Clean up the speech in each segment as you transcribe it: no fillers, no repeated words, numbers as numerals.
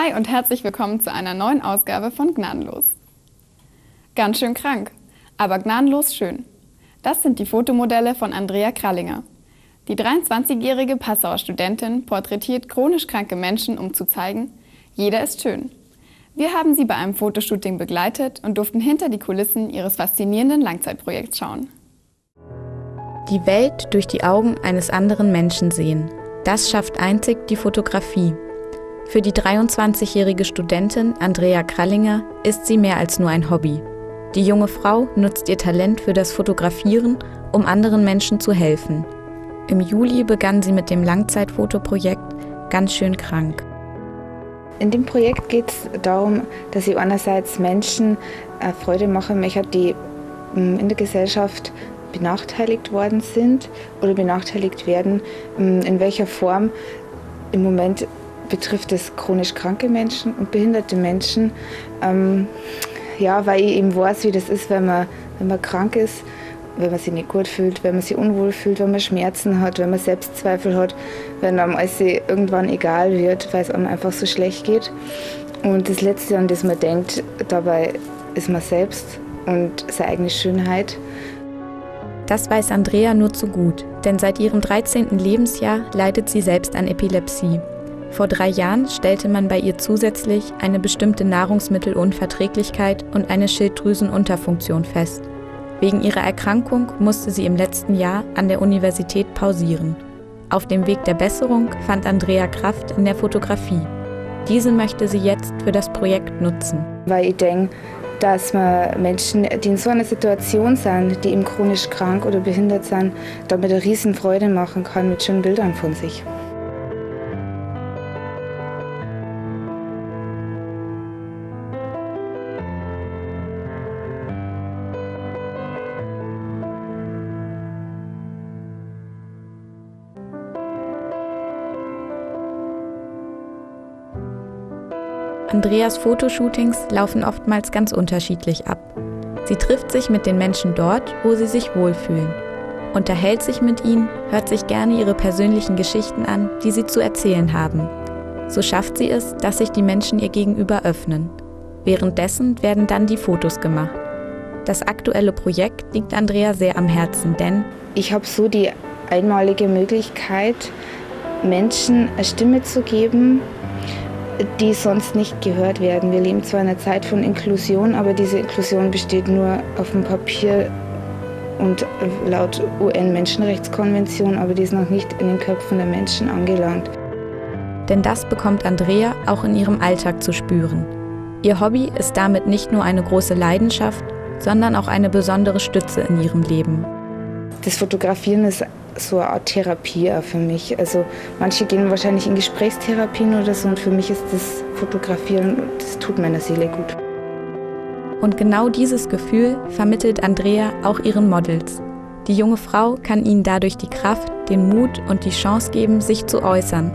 Hi und herzlich willkommen zu einer neuen Ausgabe von Gnadenlos. Ganz schön krank, aber gnadenlos schön. Das sind die Fotomodelle von Andrea Krallinger. Die 23-jährige Passauer Studentin porträtiert chronisch kranke Menschen, um zu zeigen, jeder ist schön. Wir haben sie bei einem Fotoshooting begleitet und durften hinter die Kulissen ihres faszinierenden Langzeitprojekts schauen. Die Welt durch die Augen eines anderen Menschen sehen. Das schafft einzig die Fotografie. Für die 23-jährige Studentin Andrea Krallinger ist sie mehr als nur ein Hobby. Die junge Frau nutzt ihr Talent für das Fotografieren, um anderen Menschen zu helfen. Im Juli begann sie mit dem Langzeitfotoprojekt Ganz schön krank. In dem Projekt geht es darum, dass ich einerseits Menschen Freude machen möchte, die in der Gesellschaft benachteiligt worden sind oder benachteiligt werden. In welcher Form? Im Moment betrifft es chronisch kranke Menschen und behinderte Menschen. Weil ich eben weiß, wie das ist, wenn man krank ist, wenn man sich nicht gut fühlt, wenn man sich unwohl fühlt, wenn man Schmerzen hat, wenn man Selbstzweifel hat, wenn einem alles irgendwann egal wird, weil es einem einfach so schlecht geht. Und das Letzte, an das man denkt, dabei ist man selbst und seine eigene Schönheit. Das weiß Andrea nur zu gut, denn seit ihrem 13. Lebensjahr leidet sie selbst an Epilepsie. Vor 3 Jahren stellte man bei ihr zusätzlich eine bestimmte Nahrungsmittelunverträglichkeit und eine Schilddrüsenunterfunktion fest. Wegen ihrer Erkrankung musste sie im letzten Jahr an der Universität pausieren. Auf dem Weg der Besserung fand Andrea Kraft in der Fotografie. Diese möchte sie jetzt für das Projekt nutzen. Weil ich denke, dass man Menschen, die in so einer Situation sind, die eben chronisch krank oder behindert sind, damit eine riesen Freude machen kann mit schönen Bildern von sich. Andreas Fotoshootings laufen oftmals ganz unterschiedlich ab. Sie trifft sich mit den Menschen dort, wo sie sich wohlfühlen, unterhält sich mit ihnen, hört sich gerne ihre persönlichen Geschichten an, die sie zu erzählen haben. So schafft sie es, dass sich die Menschen ihr gegenüber öffnen. Währenddessen werden dann die Fotos gemacht. Das aktuelle Projekt liegt Andrea sehr am Herzen, denn ich habe so die einmalige Möglichkeit, Menschen eine Stimme zu geben, die sonst nicht gehört werden. Wir leben zwar in einer Zeit von Inklusion, aber diese Inklusion besteht nur auf dem Papier und laut UN-Menschenrechtskonvention, aber die ist noch nicht in den Köpfen der Menschen angelangt. Denn das bekommt Andrea auch in ihrem Alltag zu spüren. Ihr Hobby ist damit nicht nur eine große Leidenschaft, sondern auch eine besondere Stütze in ihrem Leben. Das Fotografieren ist so eine Art Therapie auch für mich. Also manche gehen wahrscheinlich in Gesprächstherapien oder so und für mich ist das Fotografieren, das tut meiner Seele gut. Und genau dieses Gefühl vermittelt Andrea auch ihren Models. Die junge Frau kann ihnen dadurch die Kraft, den Mut und die Chance geben, sich zu äußern.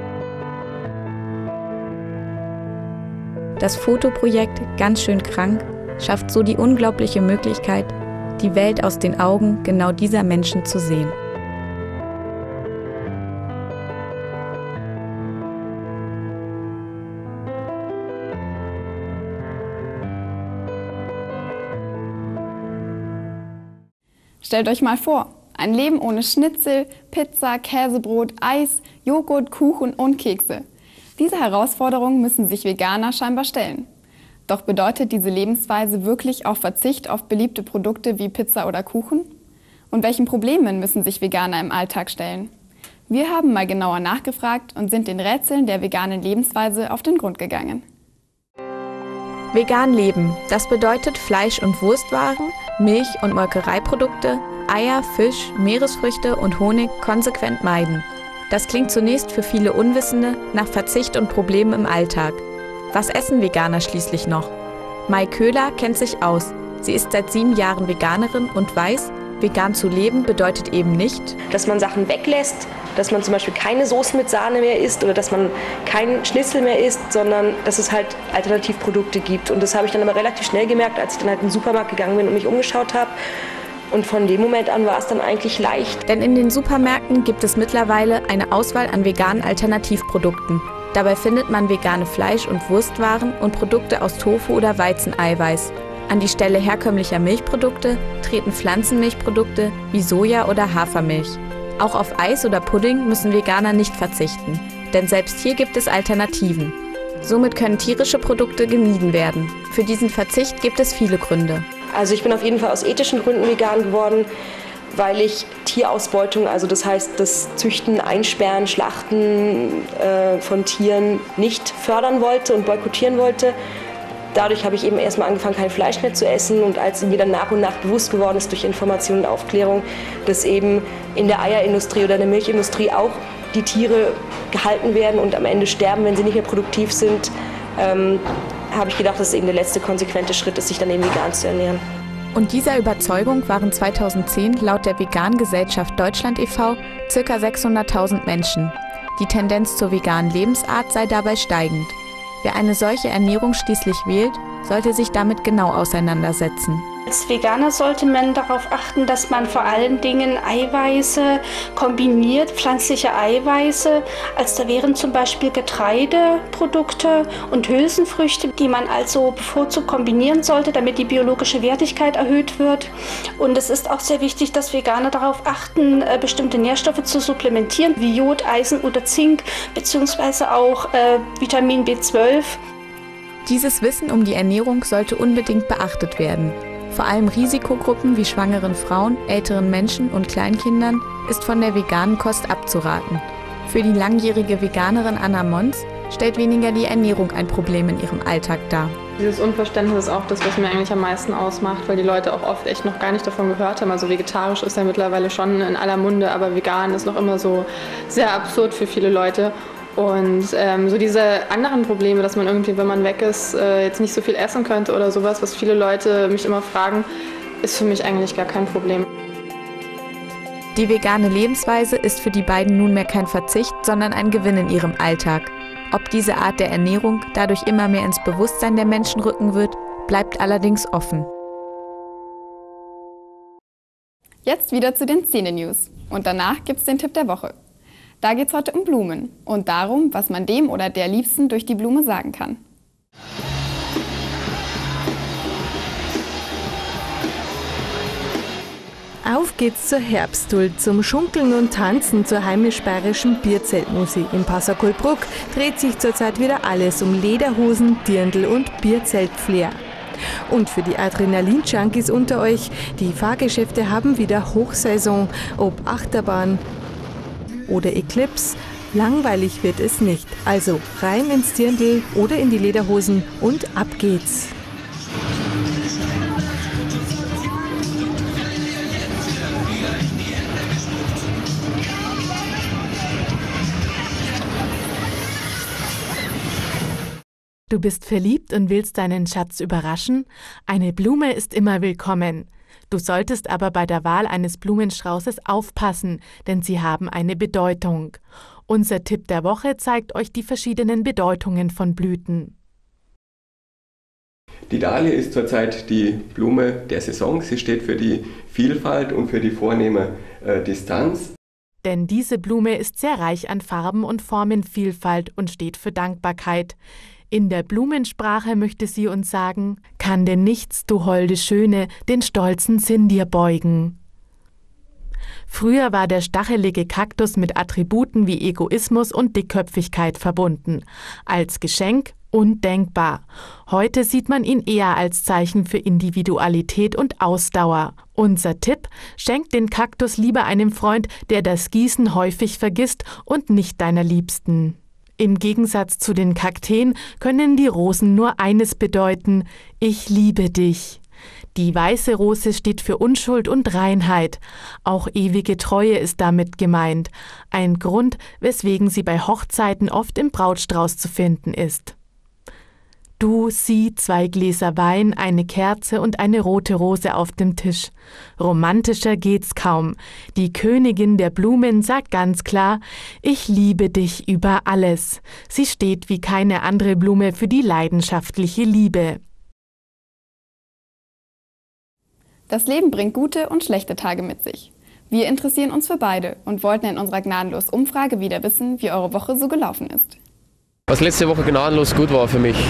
Das Fotoprojekt Ganz schön krank schafft so die unglaubliche Möglichkeit, die Welt aus den Augen genau dieser Menschen zu sehen. Stellt euch mal vor, ein Leben ohne Schnitzel, Pizza, Käsebrot, Eis, Joghurt, Kuchen und Kekse. Diese Herausforderungen müssen sich Veganer scheinbar stellen. Doch bedeutet diese Lebensweise wirklich auch Verzicht auf beliebte Produkte wie Pizza oder Kuchen? Und welchen Problemen müssen sich Veganer im Alltag stellen? Wir haben mal genauer nachgefragt und sind den Rätseln der veganen Lebensweise auf den Grund gegangen. Vegan leben, das bedeutet Fleisch- und Wurstwaren, Milch- und Molkereiprodukte, Eier, Fisch, Meeresfrüchte und Honig konsequent meiden. Das klingt zunächst für viele Unwissende nach Verzicht und Problemen im Alltag. Was essen Veganer schließlich noch? Mai Köhler kennt sich aus. Sie ist seit 7 Jahren Veganerin und weiß, vegan zu leben bedeutet eben nicht, dass man Sachen weglässt, dass man zum Beispiel keine Soßen mit Sahne mehr isst oder dass man keinen Schnitzel mehr isst, sondern dass es halt Alternativprodukte gibt. Und das habe ich dann aber relativ schnell gemerkt, als ich dann halt in den Supermarkt gegangen bin und mich umgeschaut habe. Und von dem Moment an war es dann eigentlich leicht. Denn in den Supermärkten gibt es mittlerweile eine Auswahl an veganen Alternativprodukten, Dabei findet man vegane Fleisch- und Wurstwaren und Produkte aus Tofu oder Weizeneiweiß. An die Stelle herkömmlicher Milchprodukte treten Pflanzenmilchprodukte wie Soja oder Hafermilch. Auch auf Eis oder Pudding müssen Veganer nicht verzichten, denn selbst hier gibt es Alternativen. Somit können tierische Produkte gemieden werden. Für diesen Verzicht gibt es viele Gründe. Also ich bin auf jeden Fall aus ethischen Gründen vegan geworden, weil ich Tierausbeutung, also das heißt das Züchten, Einsperren, Schlachten von Tieren nicht fördern wollte und boykottieren wollte. Dadurch habe ich eben erstmal angefangen, kein Fleisch mehr zu essen, und als mir dann nach und nach bewusst geworden ist durch Information und Aufklärung, dass eben in der Eierindustrie oder in der Milchindustrie auch die Tiere gehalten werden und am Ende sterben, wenn sie nicht mehr produktiv sind, habe ich gedacht, dass es eben der letzte konsequente Schritt ist, sich dann eben vegan zu ernähren. Und dieser Überzeugung waren 2010 laut der Veganen Gesellschaft Deutschland e.V. ca. 600.000 Menschen. Die Tendenz zur veganen Lebensart sei dabei steigend. Wer eine solche Ernährung schließlich wählt, sollte sich damit genau auseinandersetzen. Als Veganer sollte man darauf achten, dass man vor allen Dingen Eiweiße kombiniert, pflanzliche Eiweiße. Also da wären zum Beispiel Getreideprodukte und Hülsenfrüchte, die man also bevorzugt kombinieren sollte, damit die biologische Wertigkeit erhöht wird. Und es ist auch sehr wichtig, dass Veganer darauf achten, bestimmte Nährstoffe zu supplementieren, wie Jod, Eisen oder Zink, beziehungsweise auch Vitamin B12. Dieses Wissen um die Ernährung sollte unbedingt beachtet werden. Vor allem Risikogruppen wie schwangeren Frauen, älteren Menschen und Kleinkindern ist von der veganen Kost abzuraten. Für die langjährige Veganerin Anna Mons stellt weniger die Ernährung ein Problem in ihrem Alltag dar. Dieses Unverständnis ist auch das, was mir eigentlich am meisten ausmacht, weil die Leute auch oft echt noch gar nicht davon gehört haben. Also vegetarisch ist ja mittlerweile schon in aller Munde, aber vegan ist noch immer so sehr absurd für viele Leute. Und so diese anderen Probleme, dass man irgendwie, wenn man weg ist, jetzt nicht so viel essen könnte oder sowas, was viele Leute mich immer fragen, ist für mich eigentlich gar kein Problem. Die vegane Lebensweise ist für die beiden nunmehr kein Verzicht, sondern ein Gewinn in ihrem Alltag. Ob diese Art der Ernährung dadurch immer mehr ins Bewusstsein der Menschen rücken wird, bleibt allerdings offen. Jetzt wieder zu den Szene-News. Und danach gibt's den Tipp der Woche. Da geht's heute um Blumen und darum, was man dem oder der Liebsten durch die Blume sagen kann. Auf geht's zur Herbsthuld, zum Schunkeln und Tanzen zur heimisch-bayerischen Bierzeltmusik. In Passau-Kolbruck dreht sich zurzeit wieder alles um Lederhosen, Dirndl und Bierzeltflair. Und für die Adrenalin-Junkies unter euch, die Fahrgeschäfte haben wieder Hochsaison, ob Achterbahn oder Eclipse, langweilig wird es nicht. Also rein ins Dirndl oder in die Lederhosen und ab geht's. Du bist verliebt und willst deinen Schatz überraschen? Eine Blume ist immer willkommen. Du solltest aber bei der Wahl eines Blumenstraußes aufpassen, denn sie haben eine Bedeutung. Unser Tipp der Woche zeigt euch die verschiedenen Bedeutungen von Blüten. Die Dahlie ist zurzeit die Blume der Saison. Sie steht für die Vielfalt und für die vornehme Distanz. Denn diese Blume ist sehr reich an Farben und Formenvielfalt und steht für Dankbarkeit. In der Blumensprache möchte sie uns sagen: Kann denn nichts, du holde Schöne, den stolzen Sinn dir beugen. Früher war der stachelige Kaktus mit Attributen wie Egoismus und Dickköpfigkeit verbunden, als Geschenk undenkbar. Heute sieht man ihn eher als Zeichen für Individualität und Ausdauer. Unser Tipp: Schenk den Kaktus lieber einem Freund, der das Gießen häufig vergisst, und nicht deiner Liebsten. Im Gegensatz zu den Kakteen können die Rosen nur eines bedeuten: Ich liebe dich. Die weiße Rose steht für Unschuld und Reinheit. Auch ewige Treue ist damit gemeint. Ein Grund, weswegen sie bei Hochzeiten oft im Brautstrauß zu finden ist. Du, sie, 2 Gläser Wein, eine Kerze und eine rote Rose auf dem Tisch. Romantischer geht's kaum. Die Königin der Blumen sagt ganz klar: Ich liebe dich über alles. Sie steht wie keine andere Blume für die leidenschaftliche Liebe. Das Leben bringt gute und schlechte Tage mit sich. Wir interessieren uns für beide und wollten in unserer Gnadenlos-Umfrage wieder wissen, wie eure Woche so gelaufen ist. Was letzte Woche gnadenlos gut war für mich,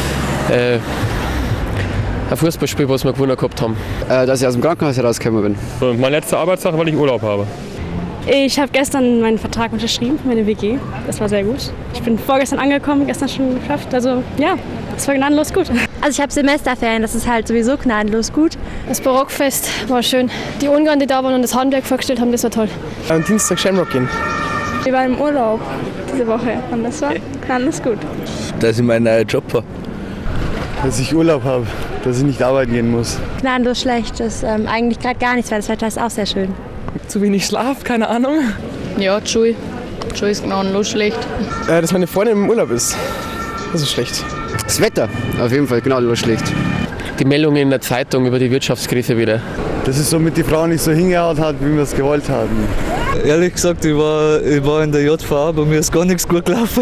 ein Fußballspiel, was wir gewonnen gehabt haben. Dass ich aus dem Krankenhaus herausgekommen bin. Mein letzter Arbeitstag, weil ich Urlaub habe. Ich habe gestern meinen Vertrag unterschrieben für meine WG. Das war sehr gut. Ich bin vorgestern angekommen, gestern schon geschafft. Also ja, das war gnadenlos gut. Also ich habe Semesterferien, das ist halt sowieso gnadenlos gut. Das Barockfest war schön. Die Ungarn, die da waren und das Handwerk vorgestellt haben, das war toll. Am Dienstag Shamrock gehen. Wir waren im Urlaub diese Woche und das war gnadenlos gut. Dass ich meinen neuen Job habe. Dass ich Urlaub habe, dass ich nicht arbeiten gehen muss. Gnadenlos schlecht, das ist eigentlich gerade gar nichts, weil das Wetter ist auch sehr schön. Zu wenig Schlaf, keine Ahnung. Ja, Joy ist gnadenlos schlecht. Dass meine Freundin im Urlaub ist, das ist schlecht. Das Wetter, auf jeden Fall gnadenlos schlecht. Die Meldungen in der Zeitung über die Wirtschaftskrise wieder. Dass es so mit den Frauen nicht so hingehauen hat, wie wir es gewollt haben. Ehrlich gesagt, ich war in der JVA, bei mir ist gar nichts gut gelaufen.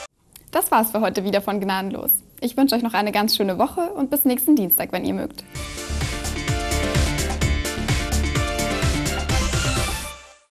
Das war's für heute wieder von Gnadenlos. Ich wünsche euch noch eine ganz schöne Woche und bis nächsten Dienstag, wenn ihr mögt.